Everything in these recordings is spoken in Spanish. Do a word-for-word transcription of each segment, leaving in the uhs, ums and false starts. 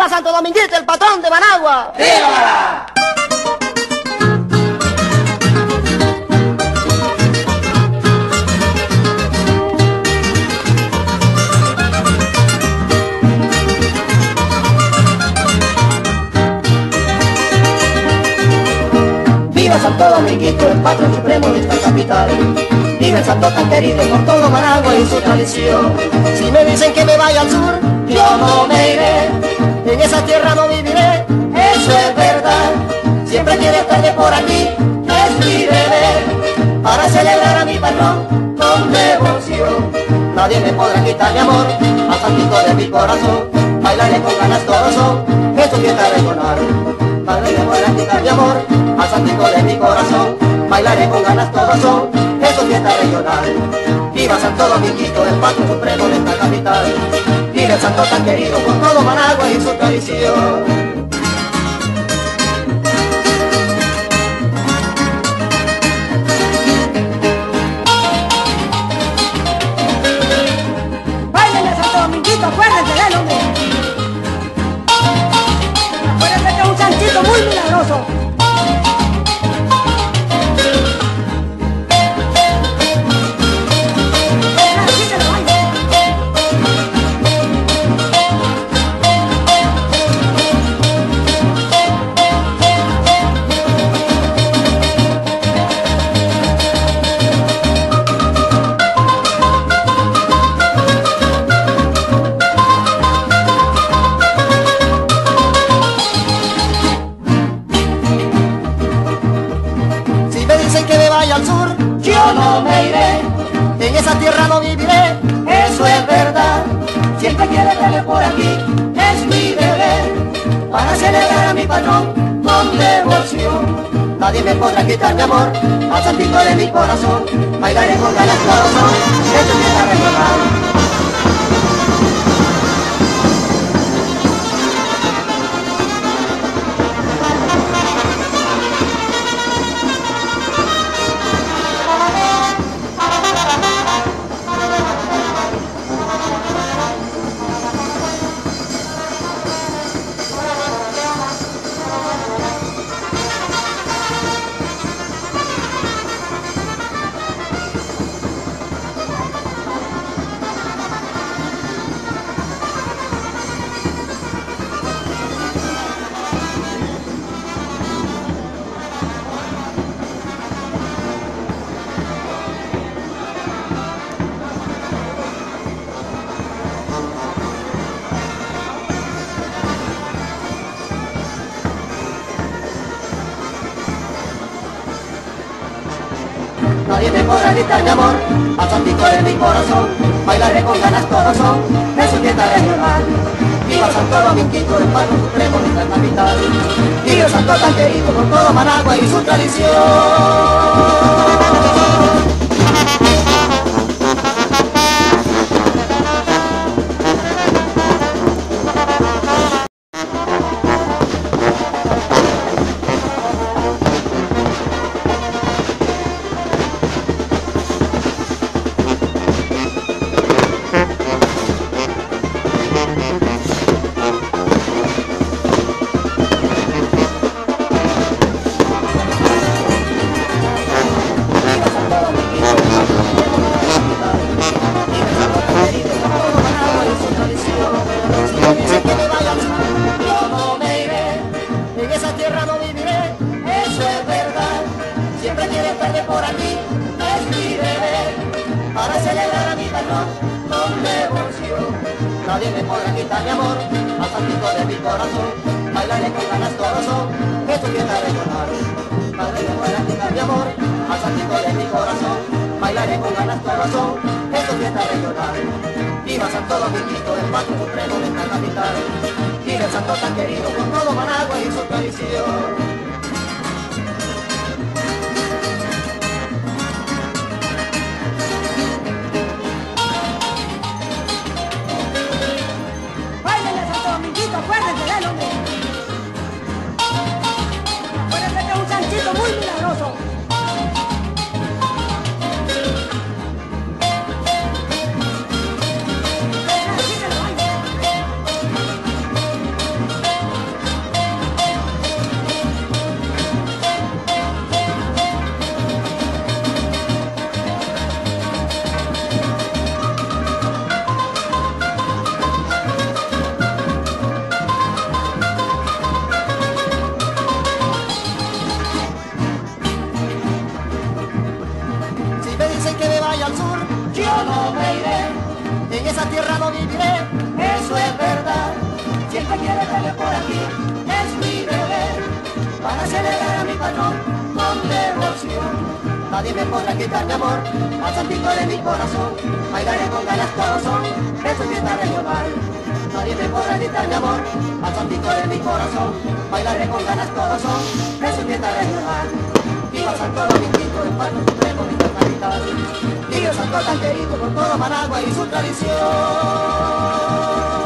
Santo Dominguito, el patrón de Managua! ¡Viva! Viva Santo Dominguito, el patrón supremo de esta capital. Viva el santo tan querido por todo Managua y su tradición. Si me dicen que me vaya al sur, yo no me iré. En esa tierra no viviré, eso es verdad. Siempre quiero estar de por aquí, es mi deber. Para celebrar a mi patrón con devoción. Nadie me podrá quitar mi amor, a santito de mi corazón. Bailaré con ganas todo son, es su fiesta regional. Nadie me podrá quitar mi amor, a santito de mi corazón. Bailaré con ganas todo son, es su fiesta regional. Viva Santo Dominguito, el patrón supremo de esta capital. Viva el santo tan querido por todo Managua y su tradición. Acuérdense del hombre. Acuérdense que es un santito muy milagroso. Así se lo baila. Al sur, yo no me iré, en esa tierra no viviré, eso es verdad. Siempre quiero estar por aquí, es mi deber, para celebrar a mi patrón con devoción. Nadie me podrá quitar mi amor, al santito de mi corazón. Bailaré con ganas corazón, eso es fiesta regional. Nadie me podrá quitar mi amor, al santito de mi corazón. Bailaré con ganas todo son, es su fiesta regional. Viva Santo Dominguito, el patrón supremo de nuestra capital. Viva el santo tan querido por todo Managua y su tradición. Por aquí es mi deber, para celebrar a mi patrón con devoción. Nadie me podrá quitar mi amor, al santito de mi corazón. Bailaré con ganas todo son, es su fiesta regional. Nadie me podrá quitar mi amor, al santito de mi corazón. Bailaré con ganas todo son, es su fiesta regional. Viva Santo Dominguito, el patrón supremo de esta capital. Viva el santo tan querido por todo Managua y su tradición. Acuérdense del hombre. Acuérdense que es un santito muy milagroso. Así se lo baila. esa tierra no viviré, eso es verdad. Siempre quiere verme por aquí, es mi deber, para celebrar a mi patrón con devoción. Nadie me podrá quitar mi amor, al santito de mi corazón, bailaré con ganas todo son, de su fiesta regional. Nadie me podrá quitar mi amor, al santito de mi corazón, bailaré con ganas todo son, de su fiesta regional. Viva Santo Dominguito, el patrón supremo de esta capital. Viva el santo tan querido por todo Managua y su tradición.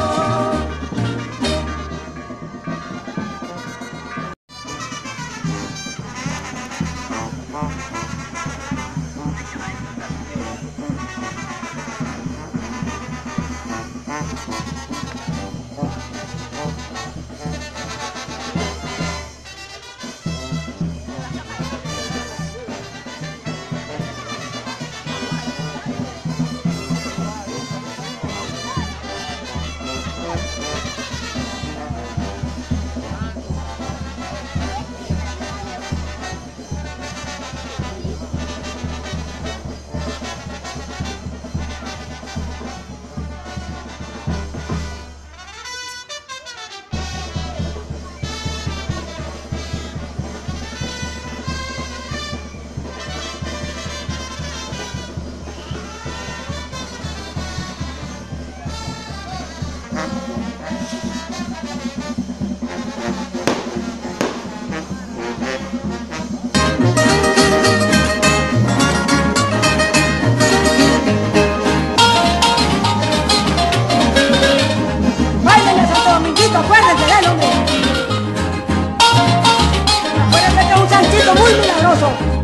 Acuérdense de él, hombre. Acuérdense que es un chanchito muy milagroso.